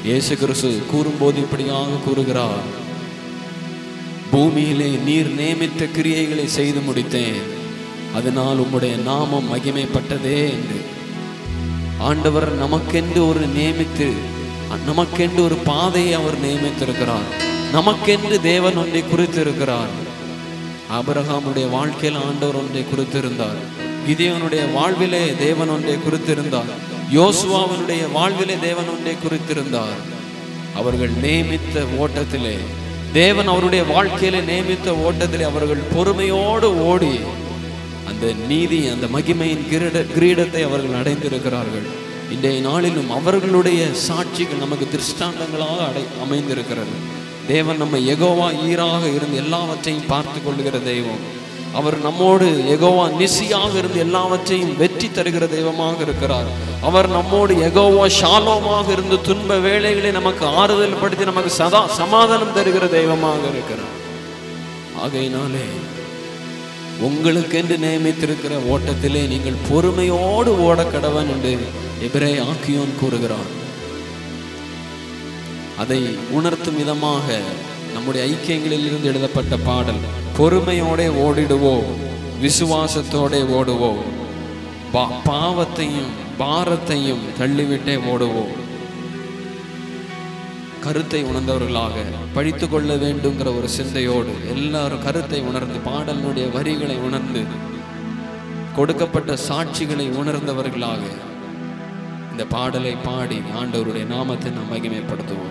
இயேசு கிறிஸ்து கூறும்போது இப்படியாக கூறுகிறார், பூமியிலே நீர் நியமித்த கிரியைகளை செய்து முடித்தேன், அதனால் உம்முடைய நாமம் மகிமைப்பட்டதே என்று. ஆண்டவர் நமக்கென்று ஒரு நியமித்து, நமக்கென்று ஒரு பாதையை அவர் நியமித்திருக்கிறார். நமக்கென்று தேவன் ஒன்றை குறித்திருக்கிறார். ஆபிரகாமுடைய வாழ்க்கையில் ஆண்டவர் ஒன்றை குறித்திருந்தார். கிதியோனுடைய வாழ்விலே தேவன் ஒன்றை குறித்திருந்தார். யோசுவாவினுடைய வாழ்விலே தேவன் ஒன்றை குறித்திருந்தார். அவர்கள் நியமித்த ஓட்டத்திலே, தேவன் அவருடைய வாழ்க்கையிலே நியமித்த ஓட்டத்திலே அவர்கள் பொறுமையோடு ஓடி அந்த நீதி, அந்த மகிமையின் கிரீடத்தை அவர்கள் அடைந்திருக்கிறார்கள். இன்றைய நாளிலும் அவர்களுடைய சாட்சிகள் நமக்கு திருஷ்டாந்தங்களாக அமைந்திருக்கிறது. தேவன் நம்ம யெகோவா ஈராக இருந்து எல்லாவற்றையும் பார்த்து கொள்ளுகிற தெய்வம். அவர் நம்மோடு யெகோவா நிசியாக இருந்து எல்லாவற்றையும் வெற்றி தருகிற தெய்வமாக இருக்கிறார். அவர் நம்மோடு யெகோவா ஷாலோமாக இருந்து துன்ப வேளைகளை நமக்கு ஆறுதல் படுத்தி நமக்கு சதா சமாதானம் தருகிற தெய்வமாக இருக்கிறார். ஆகையினாலே உங்களுக்கென்று நியமித்திருக்கிற ஓட்டத்திலே நீங்கள் பொறுமையோடு ஓட கடவன் என்று எபிரேய ஆக்கியோன் கூறுகிறார். அதை உணர்த்தும் விதமாக நம்முடைய ஐக்கியங்களில் இருந்து எழுதப்பட்ட பாடல், பொறுமையோட ஓடிடுவோம், விசுவாசத்தோட ஓடுவோம், பாவத்தையும் பாரத்தையும் தள்ளிவிட்டே ஓடுவோம். கருத்தை உணர்ந்தவர்களாக படித்து கொள்ள வேண்டுங்கிற ஒரு சிந்தையோடு எல்லாரும் கருத்தை உணர்ந்து, பாடலுடைய வரிகளை உணர்ந்து, கொடுக்கப்பட்ட சாட்சிகளை உணர்ந்தவர்களாக இந்த பாடலை பாடி ஆண்டவருடைய நாமத்தை நாம் மகிமைப்படுத்துவோம்.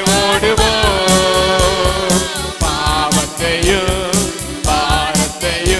பாவத்தையும் பாரத்தையும்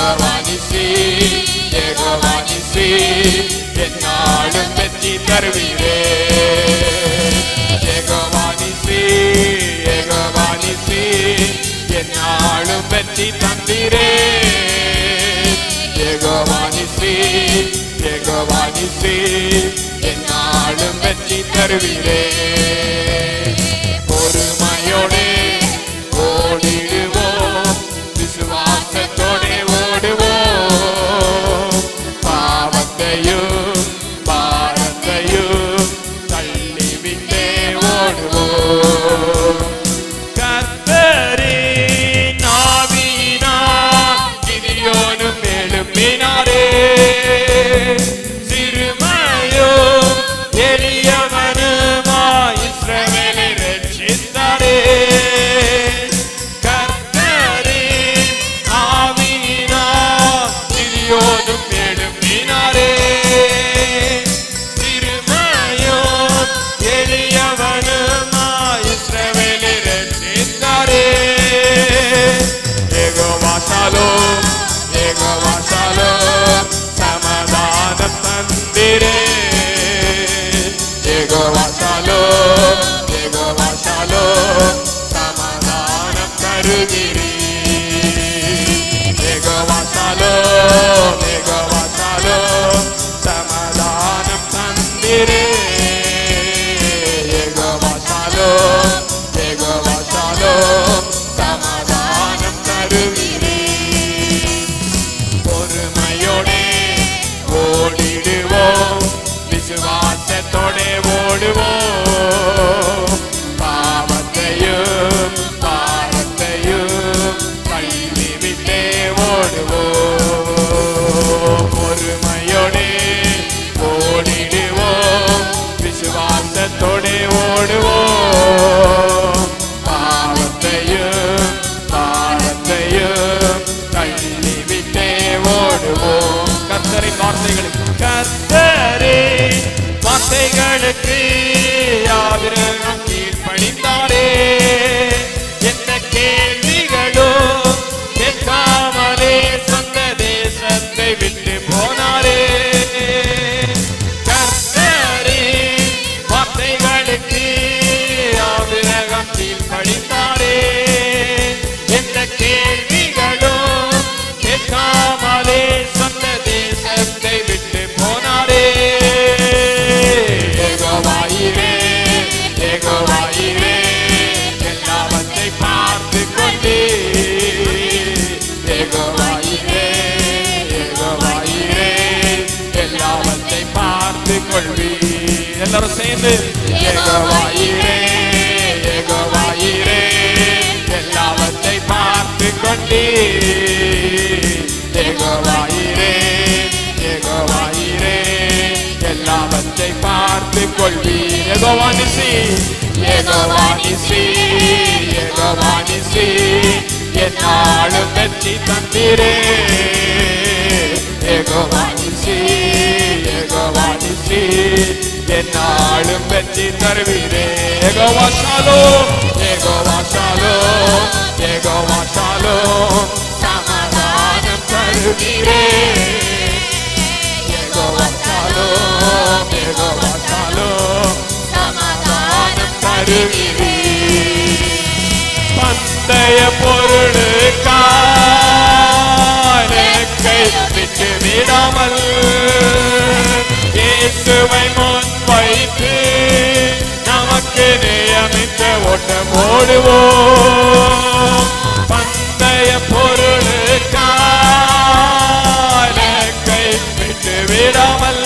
யெகோவா நிசி, யெகோவா நிசி, என்னாலும் வெற்றி தருவீரே. யெகோவா நிசி, யெகோவா நிசி, என்னாலும் வெற்றி தந்தீரே. யெகோவா நிசி, யெகோவா நிசி, என்னாலும் வெற்றி தருவீரே. பொறுமையோடு ஓடிடுவோம், விசுவாசத்தோடு ஓடுவோம். பாவத்தையும் பாரத்தையும் தள்ளிவிட்டே ஓடுவோம். கர்த்தரின் ஆவியினால் கிதியோனும் எழும்பினாரே. சிறுமையும் எளியவனுமாய் இஸ்ரவேலை ரட்சித்தாரே. கர்த்தரின் ஆவியினால் கிதியோனும் எழும்பினாரே. சிறுமையும் எளியவனுமாய் இஸ்ரவேலை ரட்சித்தாரே. யெகோவா ஷாலோம், யெகோவா ஷாலோம், சமாதானம் தந்தீரே. யெகோவா ஷாலோம், யெகோவா ஷாலோம், சமாதானம் தருகிறீர். யெகோவா ஷாலோம், யெகோவா ஷாலோம், சமாதானம் தந்தீரே. யெகோவா ஷாலோம், யெகோவா ஷாலோம், சமாதானம் தருகிறீர். பொறுமையோடே ஓடிடுவோம், விசுவாசத்தோடே ஓடுவோம். பாவத்தையும் பாரத்தையும் தள்ளிவிட்டே ஓடுவோம். பொறுமையோடே ஓடிடுவோம், விசுவாசத்தோடே ஓடுவோம். பாவத்தையும் பாரத்தையும் தள்ளிவிட்டே ஓடுவோம். கர்த்தரின் வார்த்தைகளுக்கு, கர்த்தரின் வார்த்தைகளுக்கு ஆபிரகாம் கீழ்ப்படிந்தாரே. எந்த கேள்விகளும் கேட்காமலே சொந்த தேசத்தை விட்டு போனாரே. கர்த்தரின் வார்த்தைகளுக்கு ஆபிரகாம் கீழ்ப்படிந்தாரே. எந்த கேள்விகளும் கேட்காமலே சொந்த தேசத்தை விட்டு போனாரே. யெகோவாயிரே, யெகோவாயிரே, எல்லாவற்றை பார்த்து கொண்டீர். யெகோவாயிரே, யெகோவாயிரே, எல்லாவற்றை பார்த்து கொள்வீர். எல்லாரும் சேர்ந்து யெகோவாயிரே, யெகோவாயிரே, எல்லாவற்றை பார்த்து கொண்டீர். யெகோவாயிரே, யெகோவாயிரே, எல்லாவற்றை பார்த்து கொள்வீர். யெகோவா நிசி, யெகோவா நிசி, யெகோவா நிசி, என்னாலும் வெற்றி தந்தீரே. யெகோவா நிசி, யெகோவா நிசி, என்னாலும் வெற்றி தருவீரே. Jehovah Shalom, Jehovah Shalom, Jehovah Shalom, சமாதானம் தருவீரே. யெகோவா ஷாலோம், யெகோவா ஷாலோம், சமாதானம் தருவீர். பந்தய பொருளுக்காய் விட்டு விடாமல் இயேசுவை முன் வைத்து நமக்கு நியமித்த ஓட்டம் ஓடுவோம். பந்தய பொருளுக்காய் விட்டு விடாமல்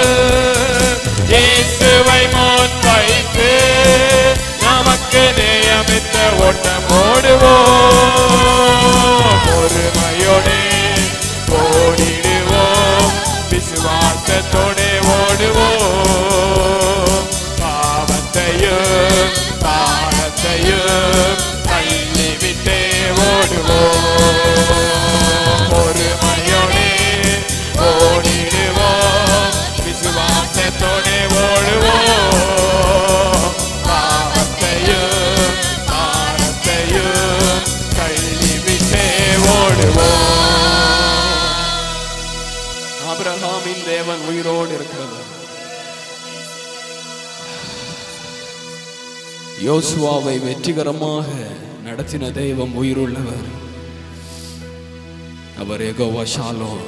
இயேசுவை முன் வைத்து நமக்கு நியமித்த ஓட்டம் ஓடுவோம். தேவன் உயிரோடு இருக்கிறவர். யோசுவாவை வெற்றிகரமாக நடத்தின தெய்வம் உயிருள்ளவர். அவர் யெகோவா ஷாலோம்.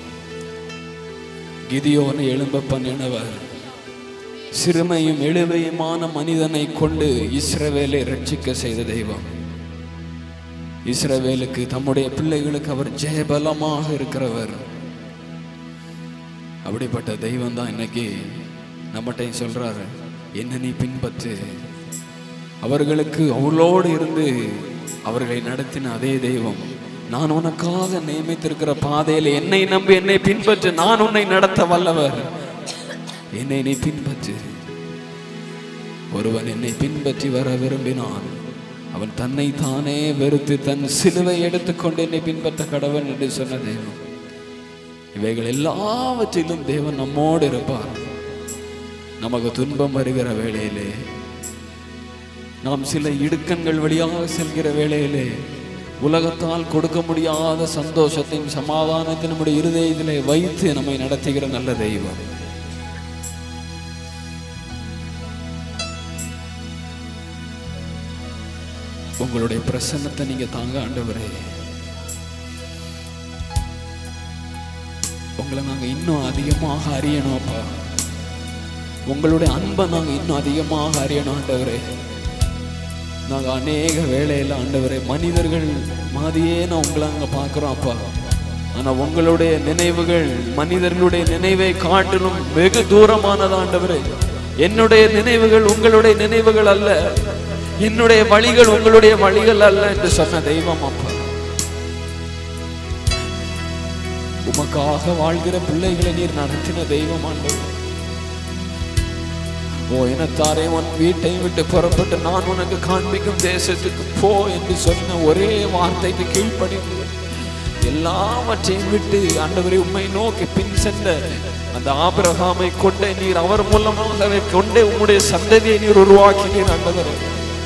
கிதியோனை எழும்ப பண்ணினவர். சிறுமையும் எளிமையுமான மனிதனை கொண்டு இஸ்ரவேலை ரட்சிக்க செய்த தெய்வம். இஸ்ரவேலுக்கு தம்முடைய பிள்ளைகளுக்கு அவர் ஜெயபலமாக இருக்கிறவர். அப்படிப்பட்ட தெய்வம் தான் இன்னைக்கு நம்மகிட்ட சொல்றாரு, என்ன நீ பின்பற்று. அவர்களுக்கு அவளோடு இருந்து அவர்களை நடத்தின அதே தெய்வம், நான் உனக்காக நியமித்திருக்கிற பாதையில் என்னை நம்பி என்னை பின்பற்று, நான் உன்னை நடத்த வல்லவர், என்னை நீ பின்பற்று. ஒருவன் என்னை பின்பற்றி வர விரும்பினான், அவன் தன்னை தானே வெறுத்து தன் சிலுவை எடுத்துக்கொண்டு என்னை பின்பற்ற கடவன் என்று சொன்ன தெய்வம். இவைகள் எல்லாவற்றிலும் தேவன் நம்மோடு இருப்பார். நமக்கு துன்பம் வருகிற வேளையிலே, நாம் சில இடுக்கண்கள் வழியாக செல்கிற வேளையிலே, உலகத்தால் கொடுக்க முடியாத சந்தோஷத்தையும் சமாதானத்தை நம்முடைய இருதயத்திலே வைத்து நம்மை நடத்துகிற நல்ல தெய்வம். உங்களுடைய பிரசன்னத்தை நீங்க தாங்க ஆண்டவரே. உங்களை நாங்க இன்னும் அதிகமாக அறியணும் அப்பா. உங்களுடைய அன்பை நாங்க இன்னும் அதிகமாக அறியணும் ஆண்டவரே. நாங்க அநேக வேளையில ஆண்டவரே மனிதர்கள் மாதிரியே நான் உங்களை அங்க பார்க்கிறோம் அப்பா. ஆனா உங்களுடைய நினைவுகள் மனிதர்களுடைய நினைவை காட்டிலும் வெகு தூரமானது ஆண்டவரே. என்னுடைய நினைவுகள் உங்களுடைய நினைவுகள் அல்ல, என்னுடைய வழிகள் உங்களுடைய வழிகள் அல்ல என்று சொன்ன தெய்வம் அப்பா. உமக்காக வாழ்கிற பிள்ளைகளை நீர் நடத்தின தெய்வம் ஆண்டவர். ஓ இனத்தாரே, உன் வீட்டை விட்டு புறப்பட்டு நான் உனக்கு காண்பிக்கும் தேசத்துக்கு போ என்று சொன்ன ஒரே வார்த்தைக்கு கீழ்ப்படிந்து எல்லாவற்றையும் விட்டு ஆண்டவரை உம்மை நோக்கி பின் சென்ற அந்த ஆபிரகாமை கொண்டே நீர், அவர் மூலமாக கொண்டே உம்முடைய சந்ததியை நீர் உருவாக்கினீர் ஆண்டவரே.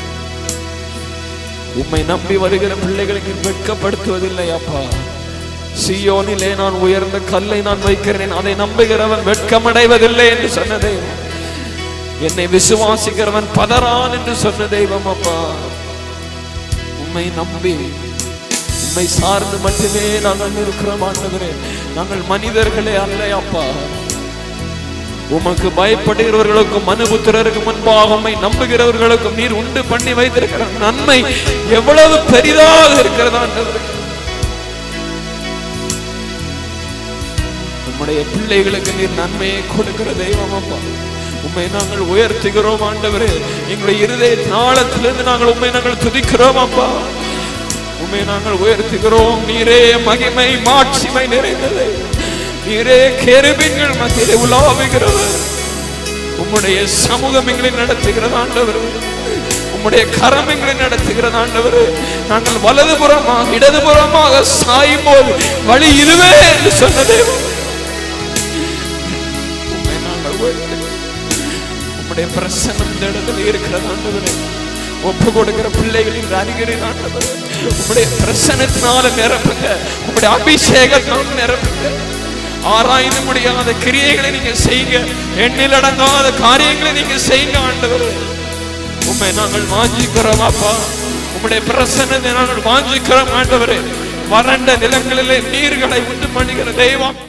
உம்மை நம்பி வருகிற பிள்ளைகளை நீர் வெட்கப்படுத்துவதில்லை அப்பா. சீயோனிலே நான் உயர்ந்த கல்லை நான் வைக்கிறேன், அதை நம்புகிறவன் வெட்கமடைவதில்லை என்று சொன்ன தெய்வம். என்னை விசுவாசிக்கிறவன் பதறான் என்று சொன்ன தெய்வம் அப்பா. உம்மை நம்பி உம்மை சார்ந்து மட்டுமே நாங்கள் இருக்கிறோம் ஆண்டவரே. நாங்கள் மனிதர்களே அல்ல அப்பா. உமக்கு பயப்படுகிறவர்களுக்கும் மனுபுத்திரருக்கு முன்பாக உம்மை நம்புகிறவர்களுக்கும் நீர் உண்டு பண்ணி வைத்திருக்கிற நன்மை எவ்வளவு பெரிதாக இருக்கிறதா ஆண்டவரே. உம்முடைய பிள்ளைகளுக்கு நீர் நன்மையை கொடுக்கிற தெய்வம் அப்பா. உம்மை நாங்கள் உயர்த்துகிறோம் ஆண்டவரே. எங்களுடைய இருதய நாளத்திலிருந்து நாங்கள் உம்மை நாங்கள் துதிக்கிறோம் அப்பா. உம்மை நாங்கள் உயர்த்துகிறோம். நீரே மகிமை மாட்சிமை நிறைந்தது. நீரே கேருபீன்கள் மத்தியிலே உலாவுகிறவர். உம்முடைய சமூகம் எங்களை நடத்துகிறது ஆண்டவர். உம்முடைய கரம் எங்களை நடத்துகிறது ஆண்டவர். நாங்கள் வலதுபுறமாக இடதுபுறமாக சாயும் போது வழி இதுவே என்று சொன்ன தெய்வம். உம்மை நாங்கள் உம்முடைய பிரசன்னம் இந்த இடத்துல இருக்கிறது ஆண்டவரே. ஒப்பு கொடுக்கிற பிள்ளைகளின் அறிகிறேன் ஆண்டவரே. உம்முடைய பிரசன்னத்தினால நிரப்புங்க, உம்முடைய அபிஷேகத்தினால நிரப்புங்க. ஆராய்ந்து முடியாத கிரியைகளை நீங்க செய்யுங்க, எண்ணில் அடங்காத காரியங்களை நீங்க செய்யுங்க ஆண்டவரே. உம்மை நாங்கள் வாஞ்சிக்கிறோம் அப்பா. உம்முடைய பிரசன்னத்தை நாங்கள் வாஞ்சிக்கிறோம் ஆண்டவரே. வறண்ட நிலங்களிலே நீர்களை உண்டு பண்ணுகிற தெய்வம்.